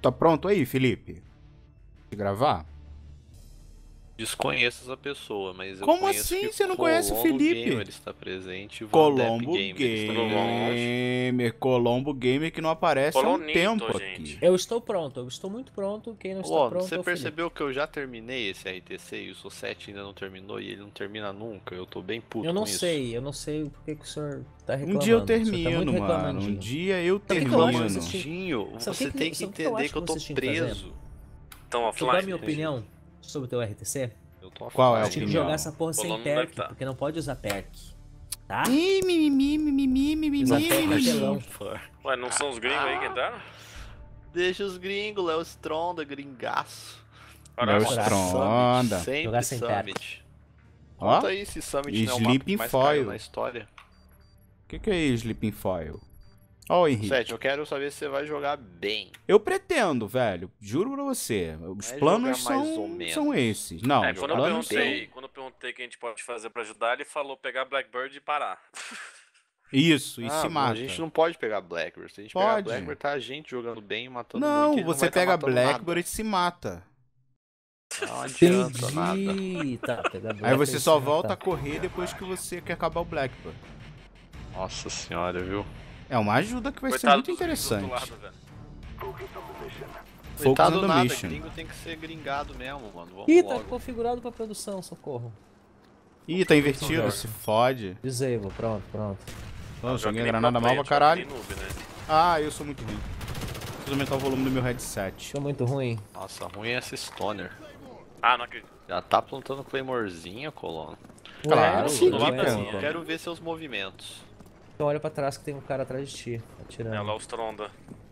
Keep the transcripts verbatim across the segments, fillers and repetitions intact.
Tá pronto aí, Felipe? De gravar? Desconheço essa pessoa, mas eu Como conheço assim que você não conhece o Colombo Felipe? Gamer está presente e o Vandep Colombo Gamer está presente. Gamer, Colombo Gamer que não aparece há um Colonito, tempo gente. aqui. Eu estou pronto, eu estou muito pronto. Quem não está Ô, pronto você é o Felipe. percebeu que eu já terminei esse R T C e o Sossete ainda não terminou e ele não termina nunca? Eu tô bem puto Eu não com sei, isso. eu não sei por que, que o senhor tá Um reclamando. dia eu O senhor tá termino, muito mano. Um reclamandinho. dia eu que que eu termino. acho que Mano, vocês tinham- Dinho, Sabe o você que que- tem que sabe o que eu entender acho que eu que tô vocês tinham que fazer? preso. Então, Deixa eu offline. dar minha opinião sobre o teu R T C. Eu tô Qual é a offline. Tinha que opinião? jogar essa porra sem Colombo deve perk, tá. porque não pode usar perk. Tá? Ih, mimimi, mimimi, mimimi, Usa perk mimimi. apelão. Ué, não são os gringos aí que entraram? Deixa os gringos, Léo Stronda, gringaço. Léo Caraca, Stronda. Summit, sempre Jogar sem Summit. Ó, Conta aí se Summit não é o mapa Sleeping que mais Foil. caiu na história. O que, que é isso, Sleeping Foil? Ó, o Henrique. Sete, eu quero saber se você vai jogar bem. Eu pretendo, velho. Juro pra você. Os Vai planos jogar mais ou são, menos. são esses. Não, É, os quando eu, planos perguntei, quando eu perguntei o que a gente pode fazer pra ajudar, ele falou pegar Blackbird e parar. são... Isso, e Ah, se mata. A gente não pode pegar Blackbird. Se a gente Pode. pegar Blackbird, tá a gente jogando bem e matando muito. Não, e ele você vai tá pega matando Blackbird e se mata. nada. Não adianta nada. Entendi. Tá, pegar Aí Black você e só se volta a matar. correr depois que você quer acabar o Blackbird. Nossa senhora, viu? É uma ajuda que vai ser Coitado muito dos gringos do outro interessante. lado, velho. Focus Coitado on the nada, mission. gringo tem que ser gringado mesmo, mano. Vamos Ih, tá logo. configurado pra produção, socorro. Ih, tá invertido, se fode. Disable, pronto, pronto. Nossa, Joga joguei nem granada pro mal play, pra joga caralho. nem noob, né? Ah, eu sou muito ruim. Preciso aumentar o volume do meu headset. Tá muito ruim. Nossa, ruim é essa stoner. Ah, não acredito. Já tá plantando Claymorezinha, colono. Claro, Ué, sim, não que aguenta, cara. não. Eu quero ver seus movimentos. Então olha pra trás que tem um cara atrás de ti, atirando. É lá o Stronda.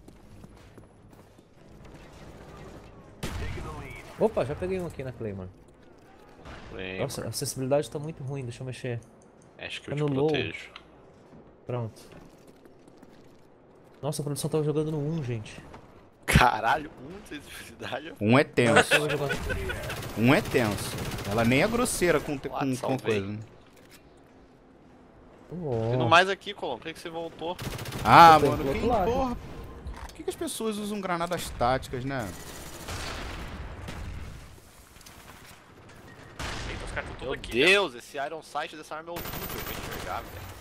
Opa, já peguei um aqui na Claymore. Claymore. Nossa, a acessibilidade tá muito ruim, deixa eu mexer. Acho que eu tá te no low. protejo. Pronto. Nossa, a produção tava jogando no um, gente. Caralho, um de sensibilidade. Um é tenso. Tava jogando... Um é tenso. Ela nem é grosseira com, com, com salvei. coisa. Oh. Vindo mais aqui, Colombo. Por que que você voltou? Ah, Eu tô mano, do quem, outro lado. porra. Por que, que as pessoas usam granadas táticas, né? Eita, os caras estão tudo Meu aqui. né? Deus, esse Iron Sight dessa arma é horrível pra enxergar, velho.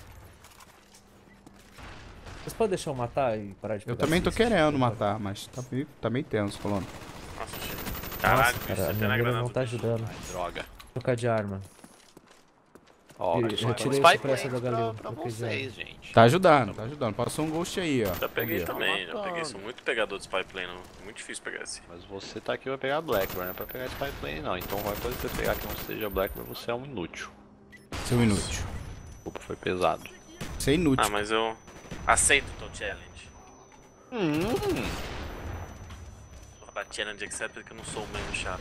Vocês podem deixar eu matar e parar de pegar Eu também tô assist? querendo matar, mas tá meio, tá meio tenso, colono. Nossa, gente. Caralho, Nossa, bicho, cara, a você minha tem na mira granada. não tá ajudando. Ai, droga. Vou trocar de arma. Ó, Eu- aqui eu tem tirei um o Spy suppressor Plane da Galil, pra, pra troquei de vocês, gente. Tá ajudando, tá ajudando. Passou um ghost aí, ó. Já peguei Ali, ó. também, já matando. peguei. Sou muito pegador de Spy Plane, não. Muito difícil pegar esse. Mas você tá aqui pra pegar Blackbird, não é pra pegar Spy Plane não. Então qualquer coisa que você pegar que não seja Blackbird, você é um inútil. Seu inútil. Desculpa, foi pesado. Você é inútil. Ah, mas eu aceito o teu challenge. Hum, Vou falar challenge accept porque eu não sou o mesmo chato.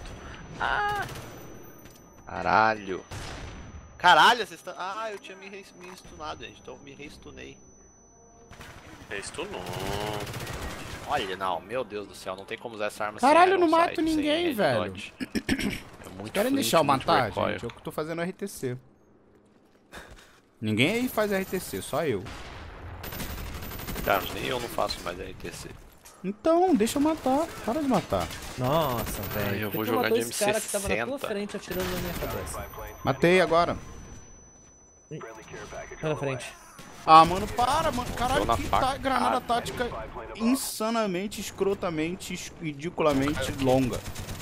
caralho. Caralho, vocês estão... Ah, eu tinha me, re... me stunado, gente. Então eu me restunei. É isso não. Olha, não, meu Deus do céu, não tem como usar essa arma Caralho, eu sem não Iron mato Sight, sem ninguém, Red velho. Dot. É muito Querem flint, deixar eu muito matar, recoil. gente? Eu que tô fazendo R T C. Ninguém aí faz R T C, só eu. Cara, nem eu não faço mais R T C. Então, deixa eu matar. Para de matar. Nossa, velho. eu Por vou que jogar matou de esse cara que tava na tua M sessenta. frente atirando na minha cabeça? Matei agora. Vai na frente. Ah, mano, para, mano. Caralho, na que faca. tá, granada tática insanamente, escrotamente, es- ridiculamente longa.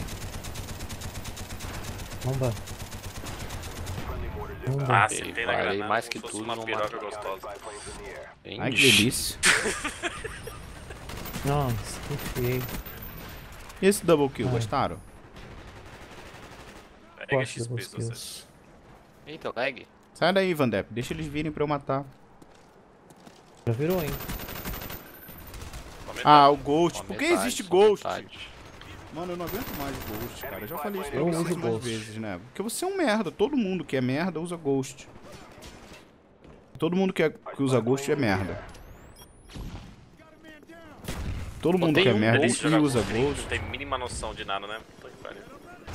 Bomba. Bomba. Ah, Ok, acertei na parei granada. mais como que se fosse tudo, uma não piroca matei. gostosa. Ai, que delícia. Nossa, que feio. E esse double kill, Ai. gostaram? Pega Gosto X P dos se você. kills. Eita, lag. Sai daí, Vandep. Deixa eles virem pra eu matar. Já virou, hein? Só metade. Ah, o Ghost. Só Por que metade, existe só Ghost? metade. Mano, eu não aguento mais Ghost, cara. Eu já falei isso pra Eu vocês uso mais Ghost. vezes, né? Porque você é um merda. Todo mundo que é merda usa Ghost. Todo mundo que, é, que usa Ghost é merda. Todo mundo tem que é um merda Delícia e jogar usa com gringo, Ghost. Não tem mínima noção de nada, né? Puta que pariu.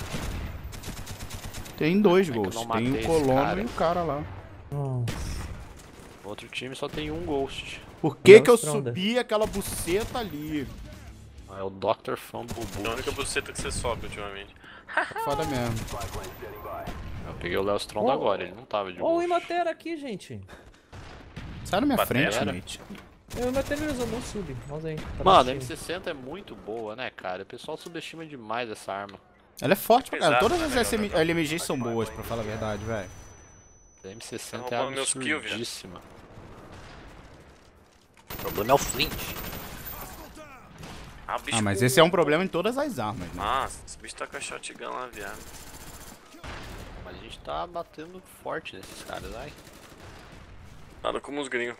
Tem dois Como é que eu Ghosts. não Tem matei o esse Colono cara? e o cara lá. Nossa. Outro time só tem um Ghost. Por que Léo que eu Stronda. subi aquela buceta ali? É o doutor Fumble. É a única buceta que você sobe ultimamente. Foda mesmo. Eu peguei o Léo Stronda Oh. agora, ele não tava de Ó o boa. Imatera aqui, gente. Sai na minha Batera. frente, mate. O Imatera usou meu sub. Vamos aí. Tá Mano, a baixinho. M sessenta é muito boa, né, cara? O pessoal subestima demais essa arma. Ela é forte pra cara. Exato, Todas as né, S M cara? L M Gs são boas, pra falar a verdade, velho. A M sessenta Tá é roubando meus kills, velho. absurdíssima. O problema é o Flint. Ah, o bicho Ah, mas com- esse é um problema em todas as armas, né? Nossa, esse bicho tá com a shotgun lá, viado. Mas a gente tá batendo forte nesses caras, ai. Nada como os gringos.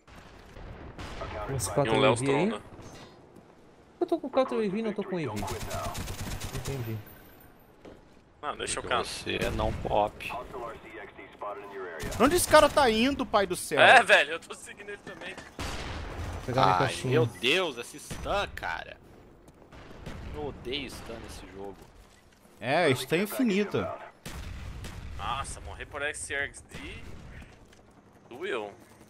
Esse E quatro um Léo E V aí. Stronda. Eu tô com quatro E V e não tô com E V. Entendi. Ah, deixa eu Porque canto. você é não pop. Pra onde esse cara tá indo, pai do céu? É, velho, eu tô seguindo ele também. Vou pegar minha Ai, caixinha. meu Deus, esse stun, cara. Eu odeio stun nesse jogo. É, isso tá infinito. Nossa, morrer por X R X D. Doeu.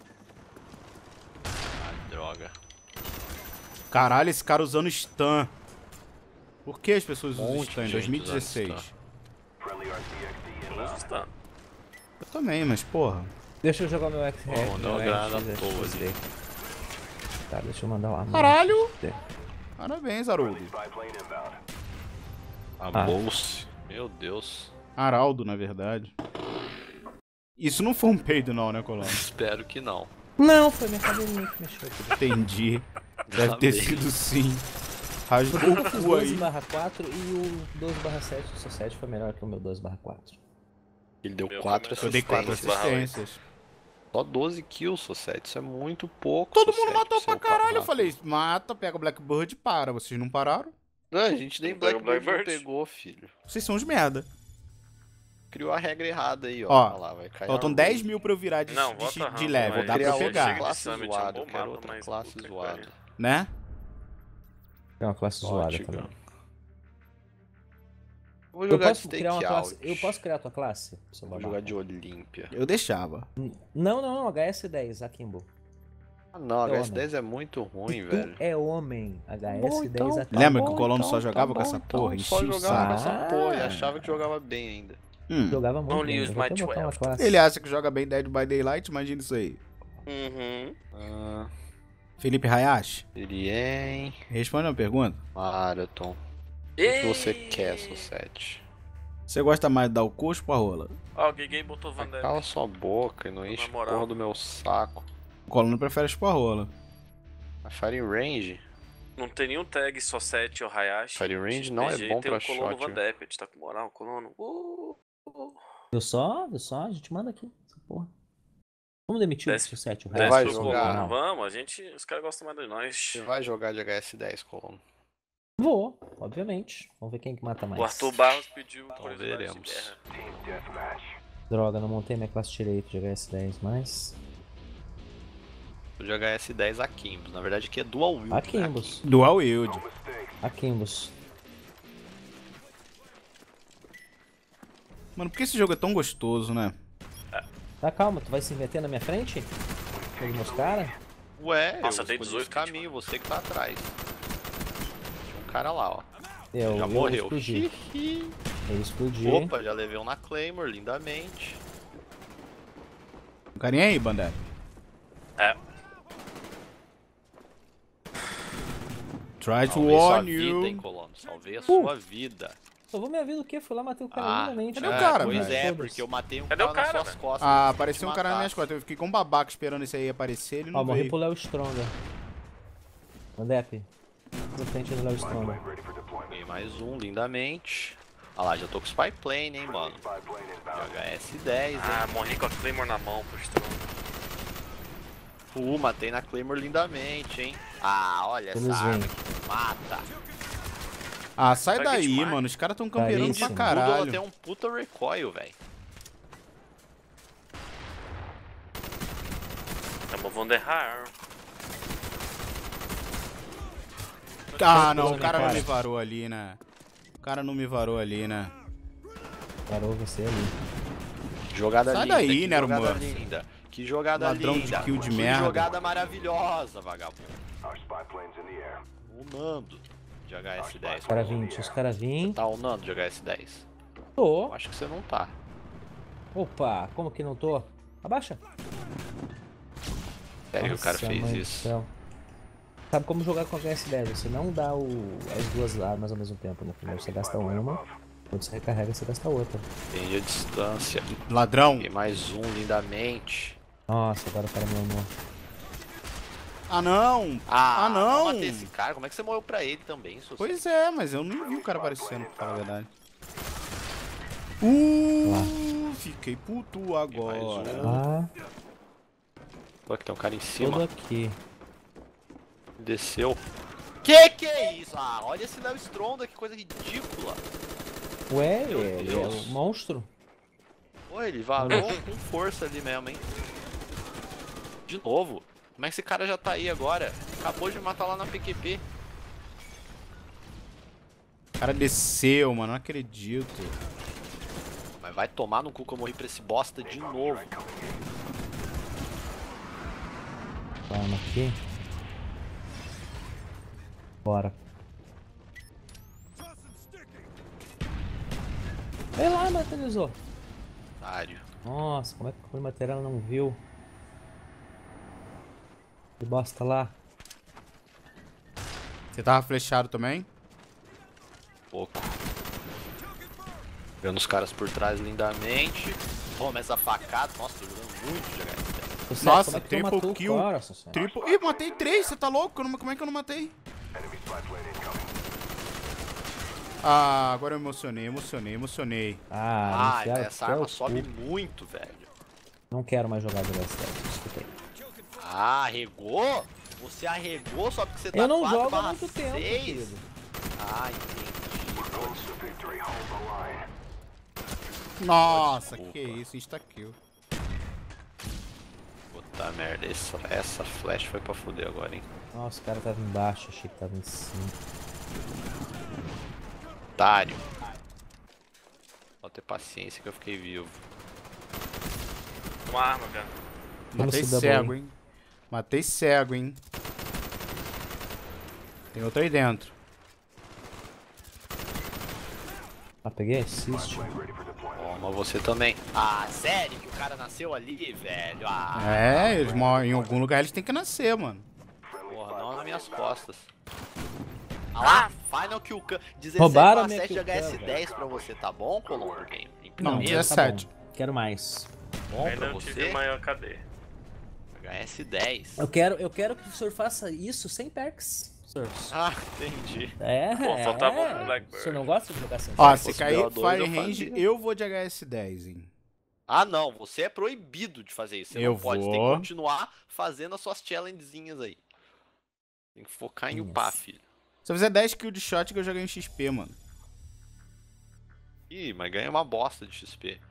Ah, droga. Caralho, esse cara usando stun. Por que as pessoas usam Monte stun em de dois mil e gente usando dezesseis? stun. Eu uso stun. Eu também, mas porra. Deixa eu jogar meu X R. Vou mandar uma granada à toa ali. Tá, deixa eu mandar uma. Caralho! Parabéns, Haroldo. A Ah. bolsa. Meu Deus. Araldo, na verdade. Isso não foi um peido não, né, Colono? Espero que não. Não, foi minha cabelinha que mexeu aqui. Entendi. Deve ter Amei. sido sim. Rasgou Eu o fiz cu doze aí. barra quatro e o doze barra sete, o seu sete foi melhor que o meu doze barra quatro. Ele deu Meu quatro foi Eu dei quatro assistências. assistências. Só doze kills, Sossete. Isso é muito pouco. Todo Sossete, mundo matou seu pra caralho. Eu papo. falei, mata, pega o Blackbird e para. Vocês não pararam? Não, a gente nem Não pegou Blackbird não Blackbird? pegou, filho. Vocês são os merda. Criou a regra errada aí, ó. Ó, Olha lá, vai cair Faltam a dez Raid. mil pra eu virar de, Não, de, bota de Rambo, level. mas Dá pra criar eu outra pegar. classe Summit, zoada, é um eu quero bom outra mapa, classe mas zoada. puta que Né? É uma classe zoada Shotgun. também. Vou Eu jogar posso de criar uma stakeout. classe. Eu posso criar a tua classe? Seu Vou babaca? jogar de Olímpia. Eu deixava. Não, não, não, H S dez, Akimbo. Ah não, É H S dez é muito ruim, E tu velho. é homem, H S dez Bom, então, Akimbo. tá Lembra que bom, o Colono então, só tá jogava com bom, essa então, porra? Só Enchia o jogava com saco. essa porra e Ah. achava que jogava bem ainda. Hum. Jogava muito. Only bem, use eu vou my até botar uma twelve. classe. Ele acha que joga bem Dead by Daylight? Imagina isso aí. Uhum. Ah, Felipe Hayashi, Irien, responde uma pergunta. Marathon. O que que você quer, Sossete? Você gosta mais de dar o cuspo ou a rola? Ó, o Gigi botou Van Damme. Cala sua boca e não enche moral. porra do meu saco. O Colono prefere chupar a rola. A Firing Range? Não tem nenhum tag só sete ou Hayashi. Firing Range não é P G, bom tem pra o Colono shot. Van né? Depp, a gente tá com moral, Colono. Uh, uh. Viu só? Viu só? A gente manda aqui. Essa porra. Vamos demitir Desce- o seu sete, o Não Desce vai pro resto. jogar, Colono. não. Vamos, a gente. Os caras gostam mais de nós. Você vai jogar de H S dez, Colono. Vou, obviamente. Vamos ver quem que mata mais. O Arthur Barros pediu Então curiosidade de veremos. guerra. Droga, não montei minha classe direito de H S dez, mas... Vou de H S dez Akimbos. Na verdade aqui é Dual Wield. né, Akimbos. Dual Wield. Akimbos. Mano, por que esse jogo é tão gostoso, né? Tá, calma, tu vai se meter na minha frente? Com os meus caras? Ué, Nossa, eu tem escolhi dezoito os caminhos, você que tá atrás. Tinha um cara lá, ó. Eu, Já eu morreu. explodi. Eu explodi. Opa, já levei um na Claymore, lindamente. Um carinha aí, Bandera. É. Try to Salvei sua warn vida, hein, you. Colono. Salvei a sua vida. Salvou minha vida o quê? Fui lá, matei o cara Ah, lindamente. cadê o é, cara, Pois velho? é, Foda-se. porque eu matei um Cadê o cara nas cara, suas velho? costas. Ah, antes de apareceu te um cara nas minhas matar. costas. Eu fiquei com um babaca esperando esse aí aparecer, ele não Ó, morri veio. pro Léo Stronda. Andep. Na frente do Léo Stronda. Peguei mais um, lindamente. Ah lá, já tô com Spy Plane, hein, mano. H S dez, hein. Ah, morri com a Claymore na mão, pro Strong. Uh, matei na Claymore lindamente, hein. Ah, olha Eles essa arma vêm. que mata. Ah, sai Target daí, mark. mano. Os caras tão campeando Caríssimo. pra Tudo ela caralho. tem um puta recoil, velho. Tamo Van der Haar. Ah, não. Coisa O cara na não cara. me varou ali, né? O cara não me varou ali, né? Parou você ali. Jogada Sai linda, daí, que né, jogada irmão? linda. Que jogada Ladrão de linda. kill de que merda. jogada maravilhosa, vagabundo. O Nando. de H S dez. Os caras vinte, os caras vinte. Tá unando de H S dez? Tô. Eu acho que você não tá. Opa, como que não tô? Abaixa. Sério que o cara Nossa, fez mãe do isso? céu. Sabe como jogar com H S dez? Você não dá o, as duas armas ao mesmo tempo, né? Primeiro você gasta uma, quando você recarrega você gasta outra. Entendi a distância. Ladrão. E mais um, lindamente. Nossa, agora o cara me amou. Ah, não. Ah, Ah, não. Eu matei esse cara. Como é que você morreu pra ele também, Sucesso? Pois é, mas eu não vi o cara aparecendo, pra falar a verdade. Uh, fiquei puto agora. Ah, Pô, aqui tem um cara em cima. tudo aqui. Desceu. Que que é isso? Ah, olha esse Léo Stronda, que coisa ridícula. Ué, Meu ele é Deus. um monstro? Pô, ele varou com força ali mesmo, hein? De novo. Como é que esse cara já tá aí agora? Acabou de matar lá na P Q P. O cara desceu, mano, não acredito. Mas vai tomar no cu que eu morri pra esse bosta de novo. Calma aqui. Bora. Vai lá, materializou. Otário. Nossa, como é que o material não viu? Que bosta lá. Você tava flechado também? Pouco. Vendo os caras por trás lindamente. Toma essa facada. Nossa, tô jogando muito de H S dez. Você, Nossa, como é que tu triple matou o kill. cara, Sucesso? Triple. Ih, matei três, você tá louco? Eu não- Como é que eu não matei? Ah, agora eu emocionei, emocionei, emocionei. Ah, Ah, enfiaram essa até arma o sobe cu. muito, velho. Não quero mais jogar de H S dez, escutei. Ah, arregou? Você arregou só porque você tá Eu não quatro jogo há barra muito tempo, seis? querido. Ah, entendi. Nossa, Desculpa. que isso, insta-kill. Puta merda, essa, essa flash foi pra fuder agora, hein? Nossa, o cara tava embaixo, achei que tava em cima. Otário. Só ter paciência que eu fiquei vivo. Uma arma, cara. Matei se dá cego, bom, hein? Matei cego, hein? Tem outro aí dentro. Ah, peguei assist. Toma você também. Ah, sério que o cara nasceu ali, velho? Ah, É, eles moram em algum lugar, eles têm que nascer, mano. porra, não nas minhas costas. Ah lá, Final Kill Cam. Roubaram a dezessete minha barra sete de kill H S cam, dez pra você, tá bom, Colombo Game? Em Não, primeiro, dezessete. Tá bom. Quero mais. bom Ainda pra não tive você? maior cadê? H S dez. Eu quero, eu quero que o senhor faça isso sem perks, senhor. Ah, entendi. É, Pô, só tava é. um Blackbird. O senhor não gosta de jogar sem Ó, perks? se fosse cair B O dois, Fire eu Range, fazia. eu vou de H S dez, hein? Ah, não, você é proibido de fazer isso. Você Eu não pode, você tem vou. que continuar fazendo as suas challengezinhas aí. Tem que focar em Isso. upar, filho. Se eu fizer dez kills de shot, eu já ganho X P, mano. Ih, mas ganha uma bosta de X P.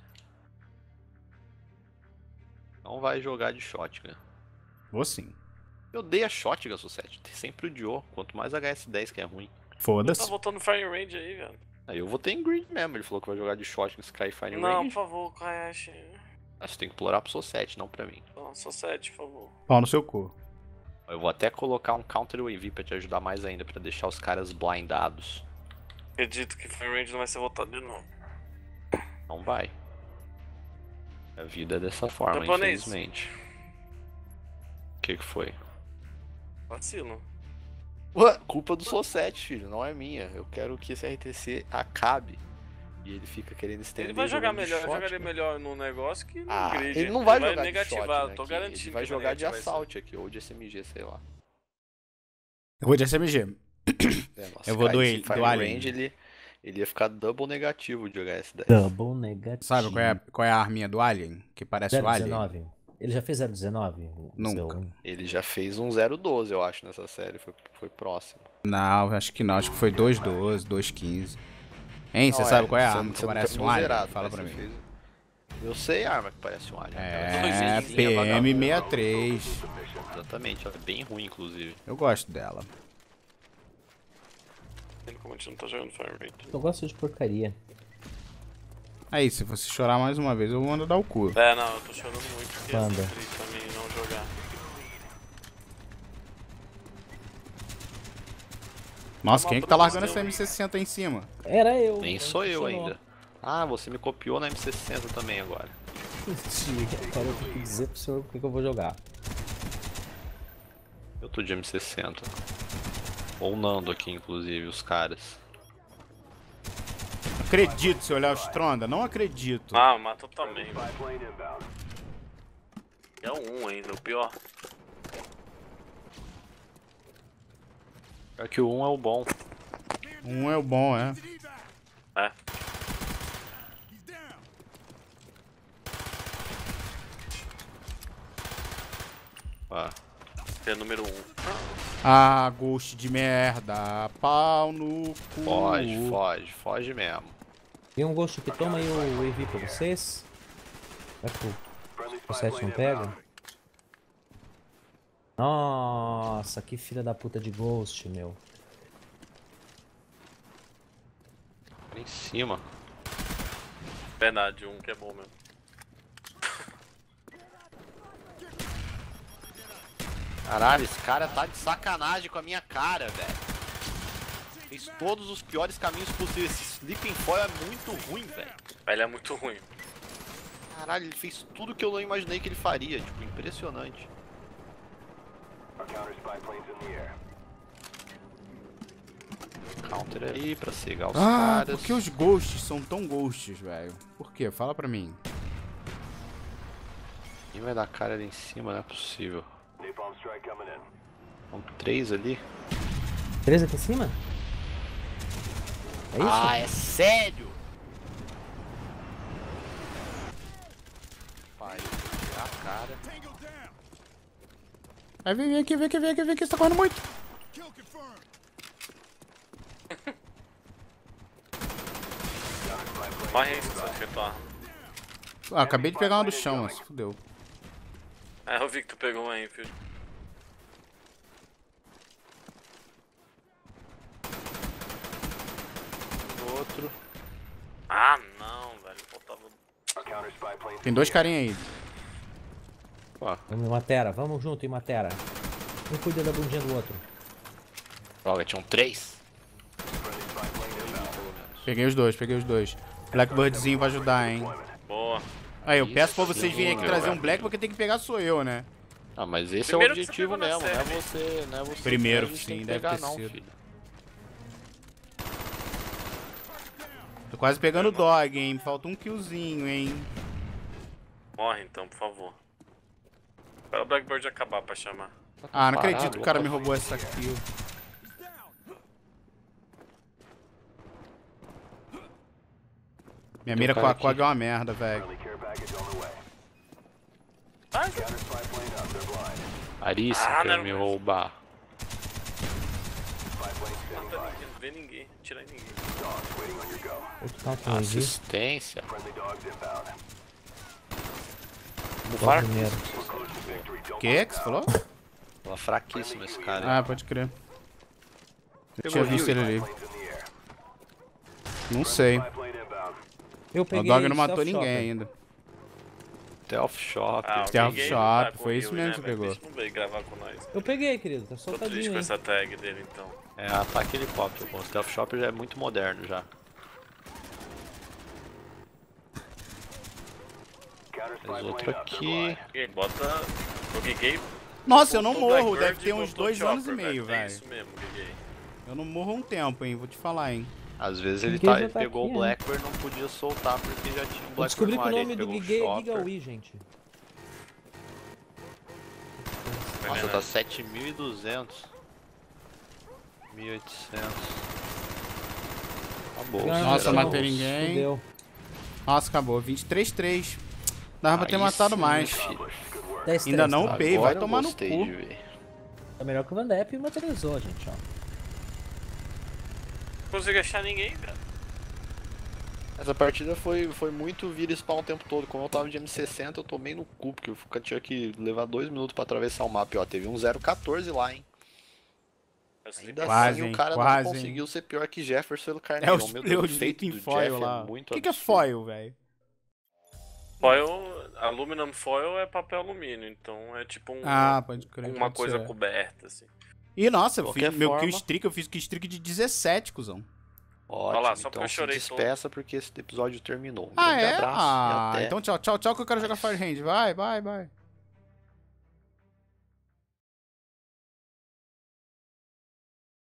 Não vai jogar de shotgun. Vou sim. Eu odeio a shotgun, Sussete. Sempre odiou. Quanto mais H S dez que é ruim. Tá Foda-se. voltando Fire Range aí, velho. Aí eu vou ter em grid mesmo. Ele falou que vai jogar de shotgun se cair Fire Não, Range. por favor, Kayashi. Ah, você tem que implorar pro Sussete, não pra mim. Não, só sete, por favor. Pau no seu cu. Eu vou até colocar um Counter U A V pra te ajudar mais ainda. Pra deixar os caras blindados. Acredito que Fire Range não vai ser voltado de novo. Não vai. A vida é dessa forma, Japonês. infelizmente. O que que foi? Vacilo. Ué, culpa do Sussete, filho, não é minha. Eu quero que esse R T C acabe. E ele fica querendo estender. Ele vai jogar jogando de melhor, shotgun. jogaria melhor no negócio que no Ah, grid. ele não vai jogar de negativar, shotgun tô aqui, garantindo. Ele vai que jogar de negativo vai ser. assalto aqui, ou de S M G, sei lá. Eu vou de S M G. É, nossa, Eu vou cara, do- esse do Fire Alien. Range, ele, ele ia ficar double negativo de H S dez. Double negativo. Sabe qual é, qual é a arminha do Alien? Que parece o Alien? zero dezenove. Ele já fez zero dezenove? O Nunca. seu- Ele já fez um zero doze, eu acho, nessa série. Foi, foi próximo. Não, acho que não. Acho que foi dois doze, dois quinze. Hein, você Não, sabe qual é a você- arma que você não parece pegou um Alien? zerado, Fala mas pra você mim. fez- Eu sei a arma que parece um Alien. É, Aquela P M vagabunda. sessenta e três. Exatamente, ela é bem ruim, inclusive. Eu gosto dela. Como a gente não tá jogando Fire Range. Eu gosto de porcaria. Aí, se você chorar mais uma vez, eu vou mandar dar o cu. É, não, eu tô chorando muito porque Manda. é triste pra mim não jogar. Nossa, quem é que tá largando essa M sessenta aí em cima? Era eu. Nem não sou eu funcionou. ainda. Ah, você me copiou na M sessenta também agora. Mentira, cara, eu tenho que dizer pro senhor o que que eu vou jogar. Eu tô de M sessenta. Ou Nando aqui, inclusive, os caras. Acredito se olhar o Stronda, não acredito. Ah, matou também. É um ainda, o pior. É que o um é o bom. Um é o bom, é. É. Ah, Esse é número um. Ah, Ghost de merda. Pau no cu. foge, foge, foge mesmo. Tem um Ghost que toma aí o E V pra vocês. Será que o, o sete não pega? Nossa, que filha da puta de Ghost, meu. Lá em cima. Verdade, um que é bom mesmo. Caralho, esse cara tá de sacanagem com a minha cara, velho. Fez todos os piores caminhos possíveis. Esse Sleeping Foil é muito ruim, velho. Ele é muito ruim. Caralho, ele fez tudo que eu não imaginei que ele faria. Tipo, impressionante. Counter aí pra cegar os Ah, caras. por que os Ghosts são tão Ghosts, velho? Por quê? Fala pra mim. Quem vai dar cara ali em cima? Não é possível. São três ali. Três aqui em cima? É isso? Ah, é sério? Pai, tirar a cara. Vai, vem, vem aqui, vem aqui, vem aqui, vem aqui, você tá correndo muito. Morre aí, se você acertar. Ah, acabei de pegar uma do chão, mas fudeu. É, eu vi que tu pegou uma Enfield. Outro. Ah, não, velho. Faltava. Tem dois carinha aí. Pô, Vamos em Matera, vamos junto em Matera. Um cuida da bundinha do outro. droga, tinham três. Peguei os dois, peguei os dois. Blackbirdzinho vai ajudar, hein. Boa. Aí, eu Isso, peço pra vocês virem aqui meu, trazer velho. um Black, porque tem que pegar sou eu, né? Ah, mas esse Primeiro é o que você objetivo pegou na mesmo, não é série. você, não é você. Primeiro, que a gente sim, tem que deve pegar, ter não, sido. filho. Tô quase pegando o dog, hein. Falta um killzinho, hein. Morre então, por favor. Espera o Blackbird acabar pra chamar. Ah, não Parado, acredito que o cara what me the roubou essa kill. Minha mira com cara a Quag aqui. é uma merda, velho. Arícia Ah, quer não. me roubar. Não tá ninguém, não vê ninguém, tirar ninguém. Outro tá com o E V. Assistência. Só Fraco. primeiro. O que que você falou? Tava fraquíssimo esse cara. aí. Ah, pode crer. Eu Pegou tinha o visto Rio. ele ali. Não sei. Eu O peguei dog não matou Stealth ninguém Shopper. ainda. Stealth Shop. Ah, Stealth ninguém Shop, tá com foi o isso Rio, mesmo né, que você mas pegou. o bicho não veio gravar com nós. Eu peguei, querido. Tá Tô triste soltadinho, com hein? essa tag dele então. É, ataque helicóptero. O Stealth Shop já é muito moderno já. Mais outro aqui. Gay, bota. O Gigay. Nossa, eu não botou morro. Blackbird Deve ter e uns botou dois anos e Chopper, meio, É velho. isso mesmo, Gigay. Eu não morro há um tempo, hein. Vou te falar, hein. Às vezes ele, Gigay tá, já ele tá pegou aqui, o Blackbird e não podia soltar porque já tinha um Eu Blackbird descobri com que o areia, nome ele do pegou o Gigay é Chopper. Gigawi, gente. Nossa, tá sete mil e duzentos. mil e oitocentos. Acabou. Ganhou, Nossa, não, matei ninguém. Fudeu. Nossa, acabou. vinte e três a três. Dava pra ter Aí matado sim, mais. filho. dez Ainda três, não tá? upei, vai Agora eu tomar no gostei cu. de ver. É melhor que o Van Depp e materializou, gente, ó. Não consigo achar ninguém, cara. Essa partida foi, foi muito vira spawn o tempo todo. Como eu tava de M sessenta, eu tomei no cu, porque eu tinha que levar dois minutos pra atravessar o mapa. E, ó, teve um zero quatorze lá, hein. Eu sei Ainda Quase, assim, hein, o cara quase, não conseguiu ser pior que Jefferson É Carneiro. os, Meu é Deus, os o feito Sleeping do Foil Jeff lá. é O muito que, que é absurdo. foil, velho? Foil, aluminum foil é papel alumínio, então é tipo um, Ah, pode crer. uma pode coisa ser. coberta, assim. E nossa, eu Qualquer fiz meu forma. kill streak, eu fiz kill streak de dezessete, cuzão. Ótimo, lá, só porque então eu se chorei despeça porque esse episódio terminou. Um Ah, grande é? abraço Ah, e até então tchau, tchau, tchau que eu quero jogar mais. Fire Hand. Vai, vai, vai.